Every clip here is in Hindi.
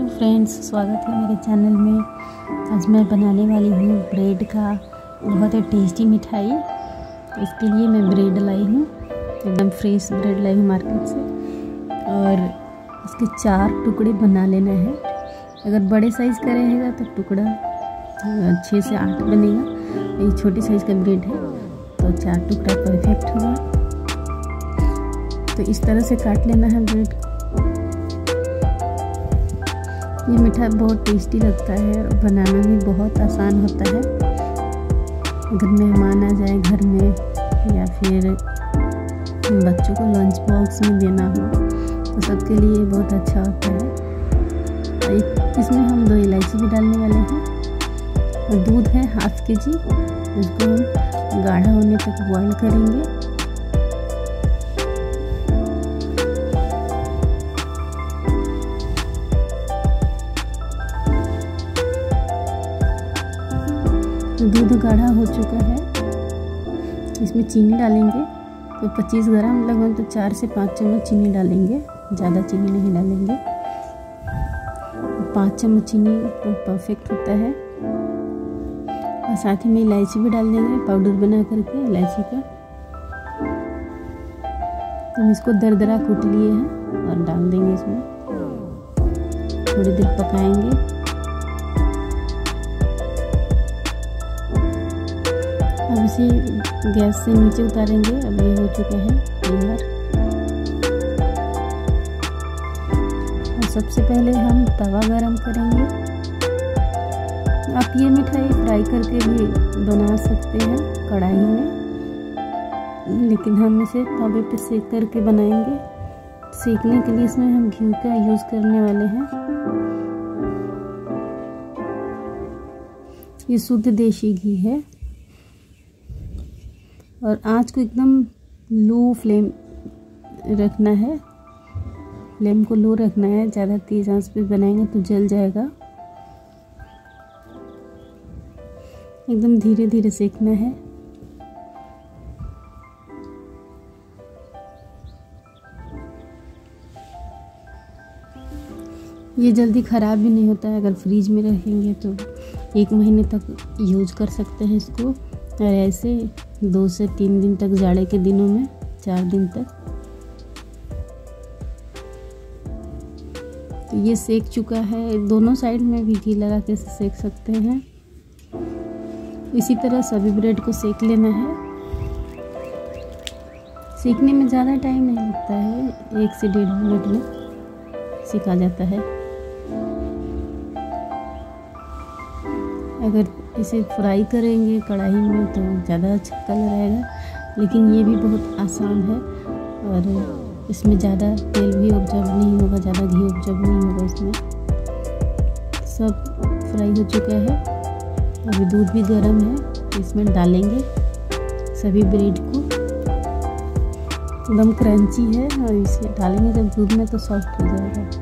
फ्रेंड्स, स्वागत है मेरे चैनल में। आज मैं बनाने वाली हूँ ब्रेड का बहुत ही टेस्टी मिठाई। इसके लिए मैं ब्रेड लाई हूँ, एकदम फ्रेश ब्रेड लाई हूँ मार्केट से, और इसके 4 टुकड़े बना लेना है। अगर बड़े साइज़ का रहेगा तो टुकड़ा 6 से 8 बनेगा। ये छोटी साइज़ का ब्रेड है तो 4 टुकड़ा परफेक्ट होगा। तो इस तरह से काट लेना है ब्रेड। ये मिठाई बहुत टेस्टी लगता है और बनाना भी बहुत आसान होता है। अगर मेहमान आ जाए घर में या फिर बच्चों को लंच बॉक्स में देना हो तो सबके लिए बहुत अच्छा होता है। इसमें हम 2 इलायची भी डालने वाले हैं और दूध है ½ kg। इसको हम गाढ़ा होने तक बॉईल करेंगे। दूध गाढ़ा हो चुका है, इसमें चीनी डालेंगे। तो 25 ग्राम लगभग, तो 4 से 5 चम्मच चीनी डालेंगे, ज़्यादा चीनी नहीं डालेंगे। 5 चम्मच चीनी तो परफेक्ट होता है। और साथ ही में इलायची भी डाल देंगे, पाउडर बना करके इलायची का। तो हम इसको दरदरा कूट लिए हैं और डाल देंगे इसमें। थोड़ी देर पकाएंगे। अब इसे गैस से नीचे उतारेंगे। अब ये हो चुका है तैयार। और सबसे पहले हम तवा गरम करेंगे। आप ये मिठाई फ्राई करके भी बना सकते हैं कढ़ाई में, लेकिन हम इसे तवे पे सेक करके बनाएंगे। सेकने के लिए इसमें हम घी का यूज़ करने वाले हैं। ये शुद्ध देसी घी है। और आँच को एकदम लो फ्लेम रखना है। फ्लेम को लो रखना है, ज़्यादा तेज़ आंच पे बनाएंगे तो जल जाएगा। एकदम धीरे धीरे सेकना है। ये जल्दी ख़राब भी नहीं होता है। अगर फ्रीज में रखेंगे तो 1 महीने तक यूज कर सकते हैं इसको। और ऐसे 2 से 3 दिन तक, जाड़े के दिनों में 4 दिन तक। तो ये सेक चुका है। दोनों साइड में भी घी लगा के सेक सकते हैं। इसी तरह सभी ब्रेड को सेक लेना है। सेकने में ज़्यादा टाइम नहीं लगता है, 1 से 1.5 मिनट में सेका जाता है। अगर इसे फ्राई करेंगे कढ़ाई में तो ज़्यादा अच्छा कलर आएगा, लेकिन ये भी बहुत आसान है और इसमें ज़्यादा तेल भी ऑब्जर्व नहीं होगा, ज़्यादा घी ऑब्जर्व नहीं होगा। इसमें सब फ्राई हो चुका है। अभी दूध भी गर्म है, तो इसमें डालेंगे सभी ब्रेड को। एकदम क्रंची है और इसे डालेंगे जब दूध में तो सॉफ्ट हो जाएगा।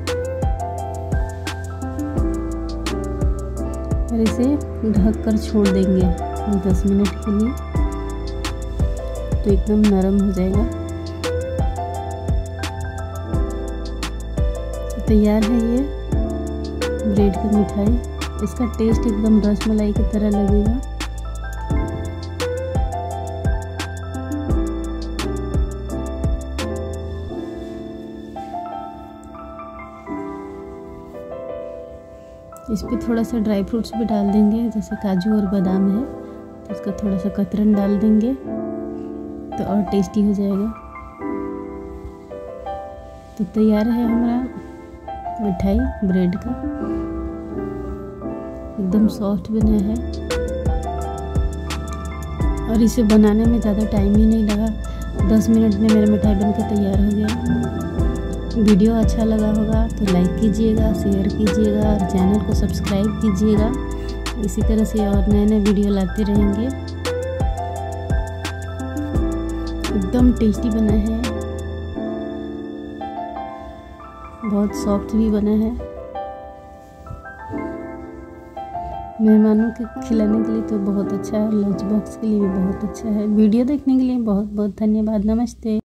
और इसे ढक कर छोड़ देंगे 10 मिनट के लिए, तो एकदम नरम हो जाएगा। तो तैयार है ये ब्रेड की मिठाई। इसका टेस्ट एकदम रसमलाई की तरह लगेगा। इस पर थोड़ा सा ड्राई फ्रूट्स भी डाल देंगे, जैसे काजू और बादाम है तो इसका थोड़ा सा कतरन डाल देंगे तो और टेस्टी हो जाएगा। तो तैयार है हमारा मिठाई ब्रेड का। एकदम सॉफ्ट बना है और इसे बनाने में ज़्यादा टाइम ही नहीं लगा। 10 मिनट में मेरा मिठाई बनकर तैयार हो गया। वीडियो अच्छा लगा होगा तो लाइक कीजिएगा, शेयर कीजिएगा और चैनल को सब्सक्राइब कीजिएगा। इसी तरह से और नए नए वीडियो लाते रहेंगे। एकदम टेस्टी बना है, बहुत सॉफ्ट भी बना है। मेहमानों के खिलाने के लिए तो बहुत अच्छा है, लंच बॉक्स के लिए भी बहुत अच्छा है। वीडियो देखने के लिए बहुत बहुत धन्यवाद। नमस्ते।